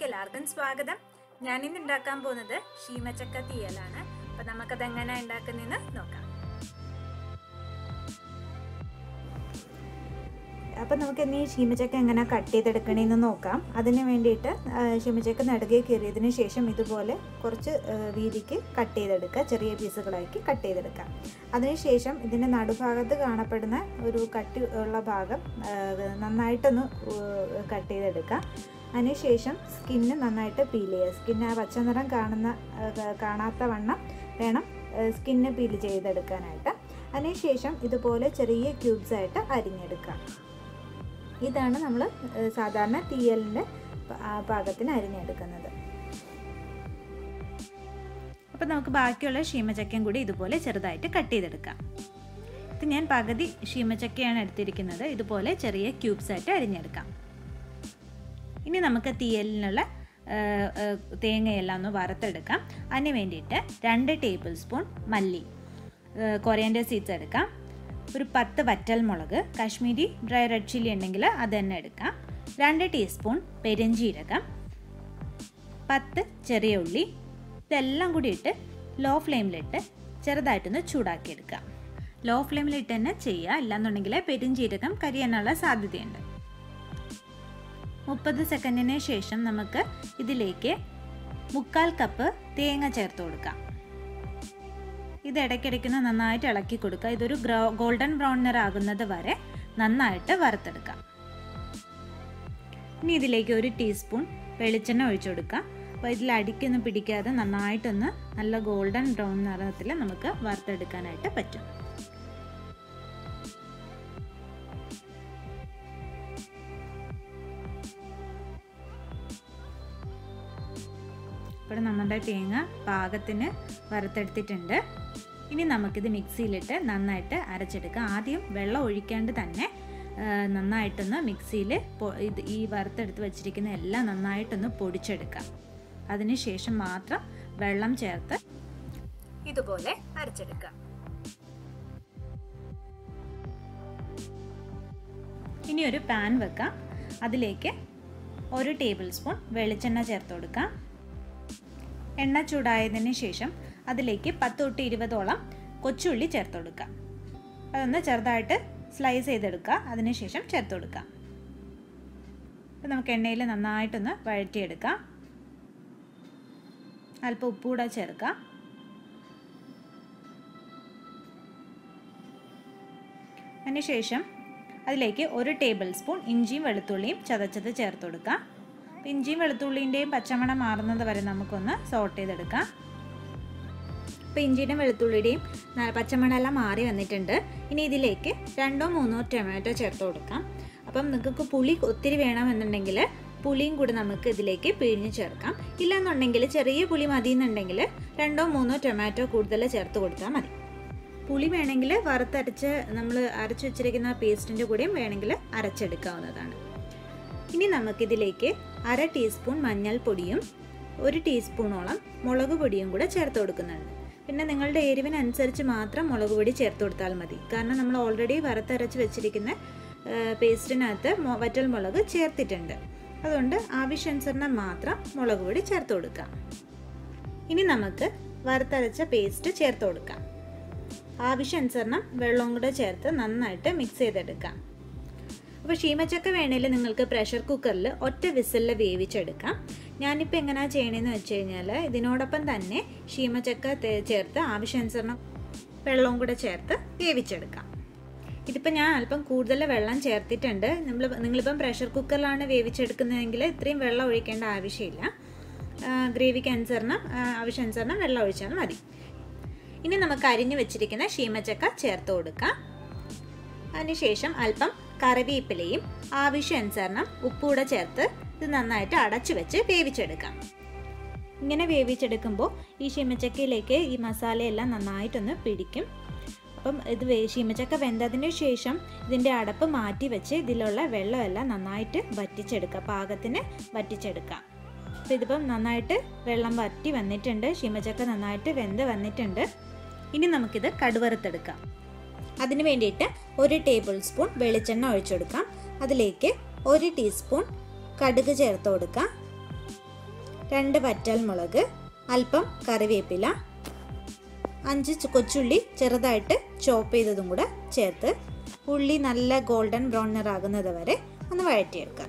വീഡിയോയിലേക്ക് എല്ലാവർക്കും സ്വാഗതം. ഞാൻ ഇന്ന് ഉണ്ടാക്കാൻ പോകുന്നത് ശീമച്ചക്ക തീയലാണ്. അപ്പോൾ നമുക്കത് എങ്ങനെ ഉണ്ടാക്കുന്നതെന്ന് നോക്കാം. അപ്പോൾ നമുക്ക് ഇനി ശീമച്ചക്ക എങ്ങനെ കട്ട് ചെയ്തെടുക്കണമെന്ന് നോക്കാം. അതിന് വേണ്ടിയിട്ട് ശീമച്ചക്ക നടുകെ കീറിയതിന് ശേഷം ഇതുപോലെ കുറച്ച് വീതിക്ക് കട്ട് ചെയ്തെടുക്കുക. ചെറിയ പീസുകളാക്കി കട്ട് ചെയ്തെടുക്കാം. അതിനുശേഷം ഇതിൻ്റെ നടുഭാഗത്ത് കാണപ്പെടുന്ന ഒരു കട്ടി ഉള്ള ഭാഗം നന്നായിട്ടൊന്ന് കട്ട് ചെയ്തെടുക്കാം. അതിനുശേഷം സ്കിന്ന് നന്നായിട്ട് പീൽ ചെയ്യുക. സ്കിന്ന് ആ പച്ചനിറം കാണാത്ത വണ്ണം വേണം സ്കിന്ന് പീൽ ചെയ്തെടുക്കാനായിട്ട്. അതിനുശേഷം ഇതുപോലെ ചെറിയ ക്യൂബ്സായിട്ട് അരിഞ്ഞെടുക്കാം. ഇതാണ് നമ്മൾ സാധാരണ തീയലിൻ്റെ പാകത്തിന് അരിഞ്ഞെടുക്കുന്നത്. അപ്പോൾ നമുക്ക് ബാക്കിയുള്ള ശീമച്ചക്കയും കൂടി ഇതുപോലെ ചെറുതായിട്ട് കട്ട് ചെയ്തെടുക്കാം. ഇത് ഞാൻ പകുതി ശീമച്ചക്കയാണ് എടുത്തിരിക്കുന്നത്. ഇതുപോലെ ചെറിയ ക്യൂബ്സായിട്ട് അരിഞ്ഞെടുക്കാം. ഇനി നമുക്ക് തീയലിനുള്ള തേങ്ങയെല്ലാം ഒന്ന് വറുത്തെടുക്കാം. അതിന് വേണ്ടിയിട്ട് 2 ടേബിൾ സ്പൂൺ മല്ലി, കൊറിയാൻഡർ സീഡ്സ് എടുക്കാം. ഒരു 10 വറ്റൽമുളക്, കാശ്മീരി ഡ്രൈ റെഡ് ചില്ലി ഉണ്ടെങ്കിൽ അത് തന്നെ എടുക്കാം. 2 ടീസ്പൂൺ പെരുംജീരകം, 10 ചെറിയ ഉള്ളി. ഇതെല്ലാം കൂടി ഇട്ട് ലോ ഫ്ലെയിമിലിട്ട് ചെറുതായിട്ടൊന്ന് ചൂടാക്കിയെടുക്കാം. ലോ ഫ്ലെയിമിലിട്ട് തന്നെ ചെയ്യുക, ഇല്ലാന്നുണ്ടെങ്കിൽ പെരുംജീരകം കരിയാനുള്ള സാധ്യതയുണ്ട്. 30 സെക്കൻഡിന് ശേഷം നമുക്ക് ഇതിലേക്ക് 1/4 കപ്പ് തേങ്ങ ചേർത്ത് കൊടുക്കാം. ഇത് ഇടയ്ക്കിടയ്ക്കൊന്ന് നന്നായിട്ട് ഇളക്കി കൊടുക്കുക. ഇതൊരു ഗോൾഡൻ ബ്രൗൺ നിറാകുന്നത് വരെ നന്നായിട്ട് വറുത്തെടുക്കാം. ഇനി ഇതിലേക്ക് 1 ടീസ്പൂൺ വെളിച്ചെണ്ണ ഒഴിച്ചു കൊടുക്കുക. അപ്പോൾ ഇതിൽ അടിക്കൊന്നും പിടിക്കാതെ നന്നായിട്ടൊന്ന് നല്ല ഗോൾഡൻ ബ്രൗൺ നിറത്തിൽ നമുക്ക് വറുത്തെടുക്കാനായിട്ട് പറ്റും. ഇപ്പോൾ നമ്മുടെ തേങ്ങ പാകത്തിന് വറുത്തെടുത്തിട്ടുണ്ട്. ഇനി നമുക്കിത് മിക്സിയിലിട്ട് നന്നായിട്ട് അരച്ചെടുക്കാം. ആദ്യം വെള്ളം ഒഴിക്കാണ്ട് തന്നെ നന്നായിട്ടൊന്ന് മിക്സിയിൽ ഈ വറുത്തെടുത്ത് വെച്ചിരിക്കുന്ന എല്ലാം നന്നായിട്ടൊന്ന് പൊടിച്ചെടുക്കാം. അതിനുശേഷം മാത്രം വെള്ളം ചേർത്ത് ഇതുപോലെ അരച്ചെടുക്കാം. ഇനി ഒരു പാൻ വെക്കാം. അതിലേക്ക് 1 ടേബിൾ സ്പൂൺ വെളിച്ചെണ്ണ ചേർത്ത് കൊടുക്കാം. എണ്ണ ചൂടായതിന് ശേഷം അതിലേക്ക് 10 തൊട്ട് 20ഓളം കൊച്ചുള്ളി ചേർത്ത് കൊടുക്കാം. അതൊന്ന് ചെറുതായിട്ട് സ്ലൈസ് ചെയ്തെടുക്കുക. അതിനുശേഷം ചേർത്ത് കൊടുക്കാം. അപ്പോൾ നമുക്ക് എണ്ണയിൽ നന്നായിട്ടൊന്ന് വഴറ്റിയെടുക്കാം. അല്പം ഉപ്പ് കൂടെ ചേർക്കാം. അതിനുശേഷം അതിലേക്ക് 1 ടേബിൾ സ്പൂൺ ഇഞ്ചിയും വെളുത്തുള്ളിയും ചതച്ചത് ചേർത്ത് കൊടുക്കാം. ഇഞ്ചിയും വെളുത്തുള്ളിൻ്റെയും പച്ചമണം മാറുന്നത് വരെ നമുക്കൊന്ന് സോട്ട് ചെയ്തെടുക്കാം. ഇപ്പോൾ ഇഞ്ചിയുടെയും വെളുത്തുള്ളിയുടെയും പച്ചമണമെല്ലാം മാറി വന്നിട്ടുണ്ട്. ഇനി ഇതിലേക്ക് 2-3 ടൊമാറ്റോ ചേർത്ത് കൊടുക്കാം. അപ്പം നിങ്ങൾക്ക് പുളി ഒത്തിരി വേണമെന്നുണ്ടെങ്കിൽ പുളിയും കൂടി നമുക്ക് ഇതിലേക്ക് പിഴിഞ്ഞ് ചേർക്കാം. ഇല്ലെന്നുണ്ടെങ്കിൽ ചെറിയ പുളി മതി എന്നുണ്ടെങ്കിൽ 2-3 ടൊമാറ്റോ കൂടുതൽ ചേർത്ത് കൊടുത്താൽ മതി. പുളി വേണമെങ്കിൽ വറുത്തരച്ച് നമ്മൾ അരച്ച് വെച്ചിരിക്കുന്ന പേസ്റ്റിൻ്റെ കൂടെയും വേണമെങ്കിൽ അരച്ചെടുക്കാവുന്നതാണ്. ഇനി നമുക്കിതിലേക്ക് 1/2 ടീസ്പൂൺ മഞ്ഞൾപ്പൊടിയും 1 ടീസ്പൂണോളം മുളക് പൊടിയും കൂടെ ചേർത്ത് കൊടുക്കുന്നുണ്ട്. പിന്നെ നിങ്ങളുടെ എരിവിനനുസരിച്ച് മാത്രം മുളക് പൊടി ചേർത്ത് കൊടുത്താൽ മതി. കാരണം നമ്മൾ ഓൾറെഡി വറുത്തരച്ച് വെച്ചിരിക്കുന്ന പേസ്റ്റിനകത്ത് വറ്റൽമുളക് ചേർത്തിട്ടുണ്ട്. അതുകൊണ്ട് ആവശ്യാനുസരണം മാത്രം മുളക് പൊടി ചേർത്ത് കൊടുക്കാം. ഇനി നമുക്ക് വറുത്തരച്ച പേസ്റ്റ് ചേർത്ത് കൊടുക്കാം. ആവശ്യാനുസരണം വെള്ളവും കൂടെ ചേർത്ത് നന്നായിട്ട് മിക്സ് ചെയ്തെടുക്കാം. അപ്പോൾ ശീമച്ചക്ക വേണമെങ്കിൽ നിങ്ങൾക്ക് പ്രഷർ കുക്കറിൽ ഒറ്റ വിസിലിൽ വേവിച്ചെടുക്കാം. ഞാനിപ്പോൾ എങ്ങനെയാണ് ചെയ്യണമെന്ന് വെച്ച് കഴിഞ്ഞാൽ ഇതിനോടൊപ്പം തന്നെ ശീമച്ചക്ക ചേർത്ത് ആവശ്യാനുസരണം വെള്ളവും കൂടെ ചേർത്ത് വേവിച്ചെടുക്കാം. ഇതിപ്പോൾ ഞാൻ അല്പം കൂടുതൽ വെള്ളം ചേർത്തിട്ടുണ്ട്. നിങ്ങളിപ്പം പ്രഷർ കുക്കറിലാണ് വേവിച്ചെടുക്കുന്നതെങ്കിൽ ഇത്രയും വെള്ളം ഒഴിക്കേണ്ട ആവശ്യമില്ല. ഗ്രേവിക്ക് ആവശ്യാനുസരണം വെള്ളം ഒഴിച്ചാൽ മതി. ഇനി നമുക്ക് അരിഞ്ഞു വെച്ചിരിക്കുന്ന ശീമച്ചക്ക ചേർത്ത് കൊടുക്കാം. അതിനുശേഷം അല്പം കറിവേപ്പിലയും ആവശ്യാനുസരണം ഉപ്പൂടെ ചേർത്ത് ഇത് നന്നായിട്ട് അടച്ചു വെച്ച് വേവിച്ചെടുക്കാം. ഇങ്ങനെ വേവിച്ചെടുക്കുമ്പോൾ ഈ ശീമച്ചക്കയിലേക്ക് ഈ മസാലയെല്ലാം നന്നായിട്ടൊന്ന് പിടിക്കും. അപ്പം ഇത് ശീമച്ചക്ക വെന്തതിന് ശേഷം ഇതിൻ്റെ അടപ്പ് മാറ്റി വെച്ച് ഇതിലുള്ള വെള്ളമെല്ലാം നന്നായിട്ട് വറ്റിച്ചെടുക്കുക. പാകത്തിന് വറ്റിച്ചെടുക്കാം. അപ്പോൾ ഇതിപ്പം നന്നായിട്ട് വെള്ളം വറ്റി വന്നിട്ടുണ്ട്. ശീമച്ചക്ക നന്നായിട്ട് വെന്ത് വന്നിട്ടുണ്ട്. ഇനി നമുക്കിത് കടുവറുത്തെടുക്കാം. അതിന് വേണ്ടിയിട്ട് 1 ടേബിൾ സ്പൂൺ വെളിച്ചെണ്ണ ഒഴിച്ചു കൊടുക്കാം. അതിലേക്ക് 1 ടീസ്പൂൺ കടുക് ചേർത്ത് കൊടുക്കാം. 2 വറ്റൽമുളക്, അല്പം കറിവേപ്പില, 5 കൊച്ചുള്ളി ചെറുതായിട്ട് ചോപ്പ് ചെയ്തതും കൂടെ ചേർത്ത് ഉള്ളി നല്ല ഗോൾഡൻ ബ്രൗൺ നിറാകുന്നത് വരെ ഒന്ന് വഴറ്റിയെടുക്കാം.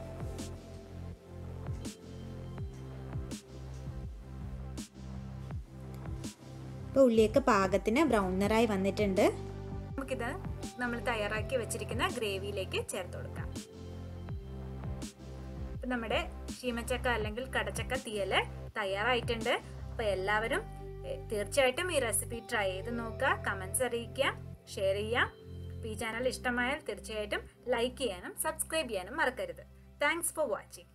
ഇപ്പോൾ ഉള്ളിയൊക്കെ പാകത്തിന് ബ്രൗൺ നിറായി വന്നിട്ടുണ്ട്. നമുക്കിത് നമ്മൾ തയ്യാറാക്കി വെച്ചിരിക്കുന്ന ഗ്രേവിയിലേക്ക് ചേർത്ത് കൊടുക്കാം. ഇപ്പം നമ്മുടെ ചീമച്ചക്ക അല്ലെങ്കിൽ കടച്ചക്ക തീയൽ തയ്യാറായിട്ടുണ്ട്. അപ്പോൾ എല്ലാവരും തീർച്ചയായിട്ടും ഈ റെസിപ്പി ട്രൈ ചെയ്ത് നോക്കുക, കമൻസ് അറിയിക്കുക, ഷെയർ ചെയ്യുക. ഈ ചാനൽ ഇഷ്ടമായാൽ തീർച്ചയായിട്ടും ലൈക്ക് ചെയ്യാനും സബ്സ്ക്രൈബ് ചെയ്യാനും മറക്കരുത്. Thanks for watching.